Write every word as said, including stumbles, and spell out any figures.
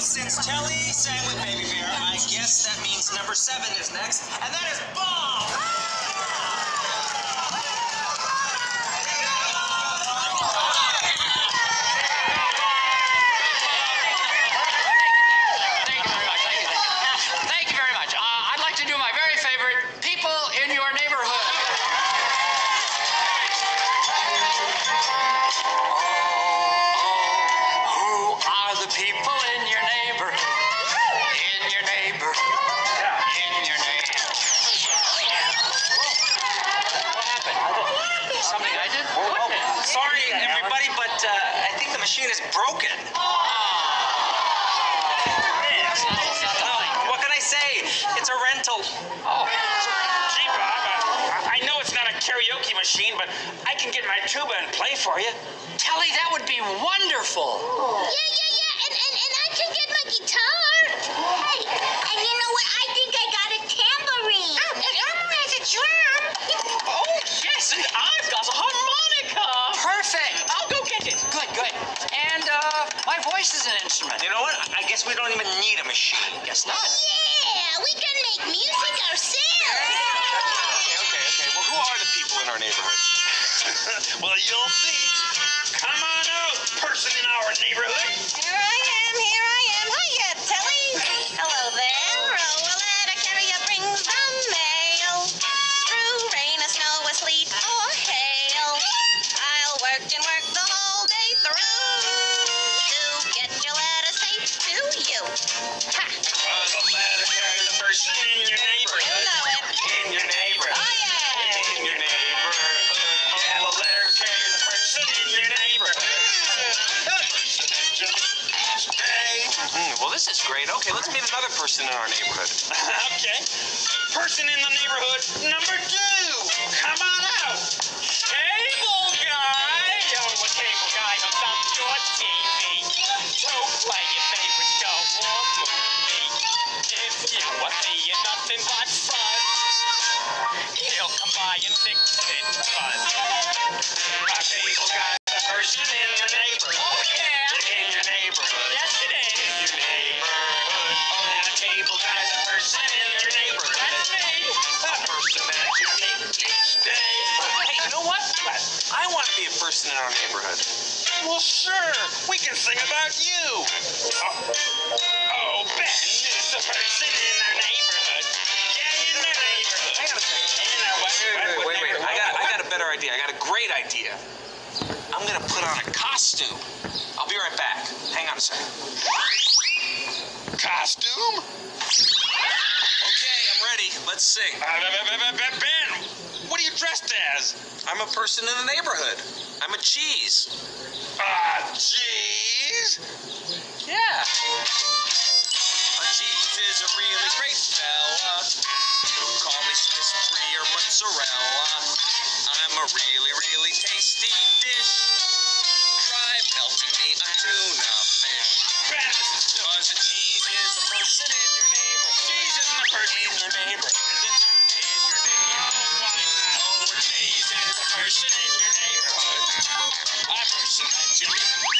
since Telly sang with Baby Bear, I guess that means number seven is next, and that is Bob! Thank you very much. Thank you. Thank you very much. Uh, I'd like to do my very favorite, people in your neighborhood. Who are the people in your neighborhood? In your neighborhood. In your neighborhood. What happened? Something I did? Oh, sorry, everybody, but uh, I think the machine is broken. Oh, What can I say? It's a rental. oh. Gee, Bob, uh, I know it's not a karaoke machine, but I can get my tuba and play for you. Telly, that would be wonderful. Yeah, yeah, yeah, and, and, and I can get my guitar. Hey, and you know what? I think I got a tambourine. Oh, and Elmo has a drum. Oh, yes, and I've got a harmonica. Perfect. I'll go get it. Good, good. And uh, my voice is an instrument. You know what? I guess we don't even need a machine. Guess not. Yeah, we can make music ourselves. Okay, okay, okay. Well, who are the people in our neighborhood? Well, you'll see. Come on out, person in our neighborhood. Here I am, here I am. Hiya, Telly. Hello there. Roll a letter carrier brings the mail. Through rain or snow or sleet or hail. I'll work and work the whole day through to get your letter safe to you. Ha! Uh, the letter carrier, the person in your neighborhood. You know it. In your neighborhood. Oh, yeah. In your neighborhood. Yeah, the letter carrier, the person in your neighborhood. The person that you need today. Hmm, well, this is great. Okay, let's meet another person in our neighborhood. Okay. Person in the neighborhood number two. Come on out. Cable guy. Yo, a cable guy comes on your T V. So play your favorite show or movie. If you are seeing nothing but fun, he'll come by and fix it fun. A cable guy, the person in your neighborhood. Oh, yeah. In your neighborhood. Yes, it is. In your neighborhood. Oh, a cable guy, the person in your neighborhood. That's me. The person that you meet each day. Hey, you know what? I want to be a person in our neighborhood. Well, sure. We can sing about you. Oh, oh Ben is the person in our neighborhood. Yeah, in the neighborhood. Hang on a second. You know what? Wait, wait, what wait, wait. neighborhood? I got, I got a better idea. I got a great idea. I'm gonna put on a costume. I'll be right back. Hang on a second. Costume? Okay, I'm ready. Let's sing. Uh, Ben, what are you dressed as? I'm a person in the neighborhood. I'm a cheese. Ah, uh, cheese. Yeah. A cheese is a really great fella. Call me Swiss Brie or mozzarella. I'm a really, really tasty dish. Try melting me a tuna fish. Cause a cheese is a person in your neighborhood. Cheese isn't a person in your neighborhood, is it? In your neighborhood. Oh, cheese is a person in your neighborhood. A person that you meet